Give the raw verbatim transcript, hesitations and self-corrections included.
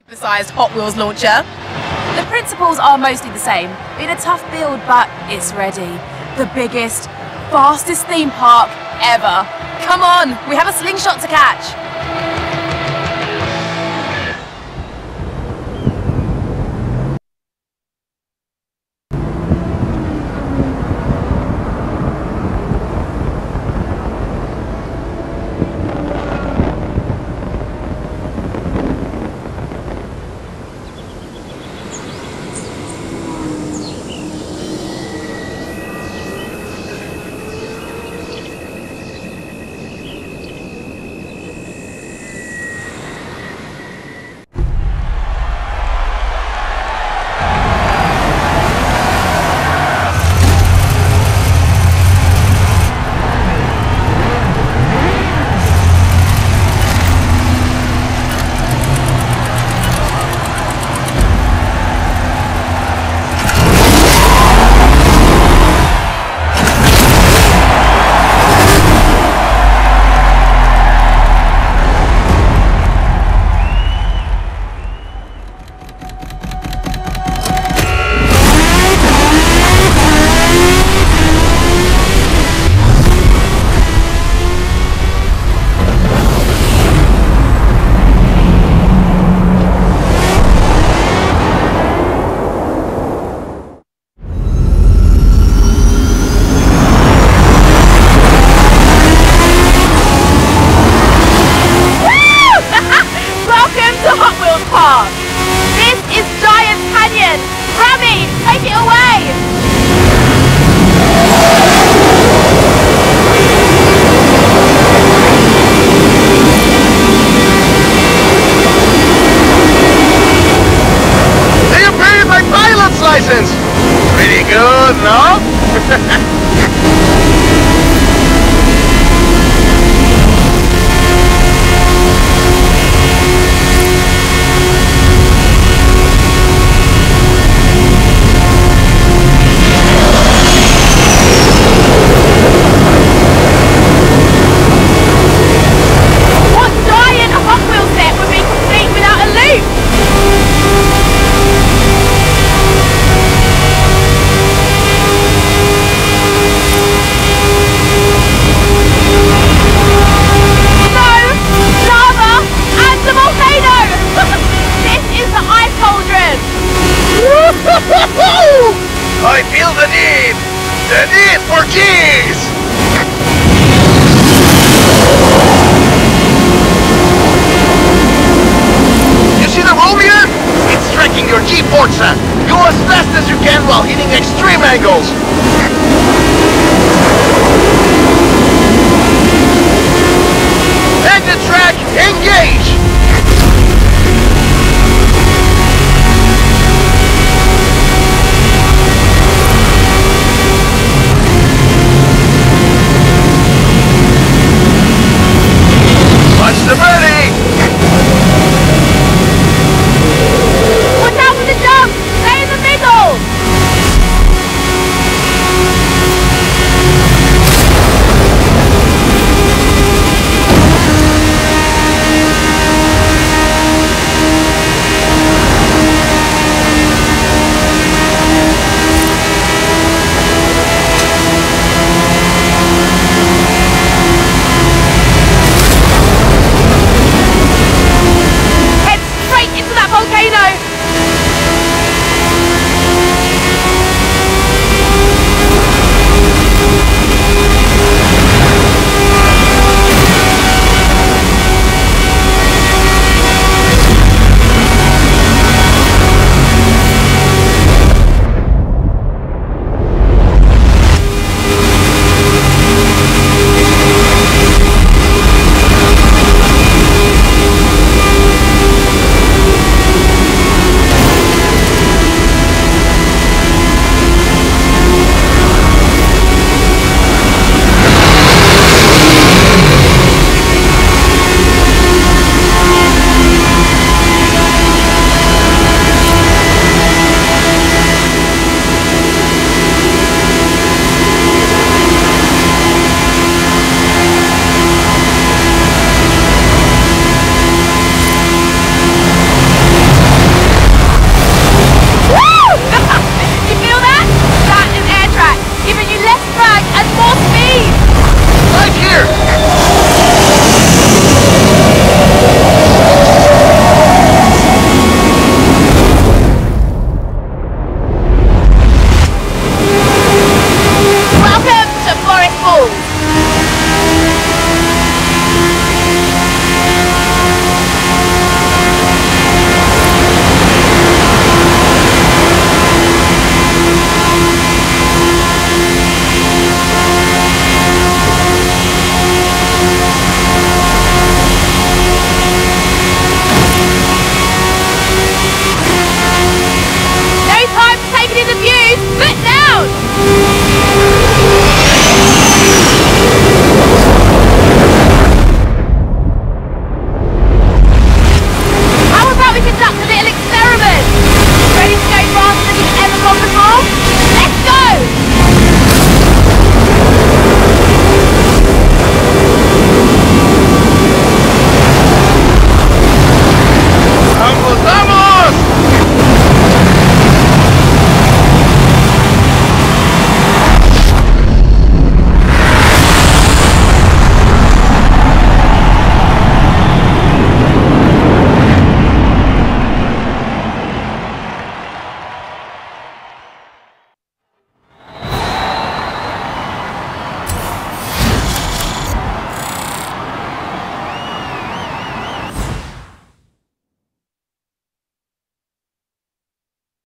Sized Hot Wheels launcher. The principles are mostly the same. Been a tough build, but it's ready. The biggest, fastest theme park ever. Come on, we have a slingshot to catch. Pretty good, no? What giant Hot Wheels set would be complete without a loop? I feel the need! The need for cheese! You see the roll meter? It's tracking your G Forza. Go as fast as you can while hitting extreme angles. Exit track engaged!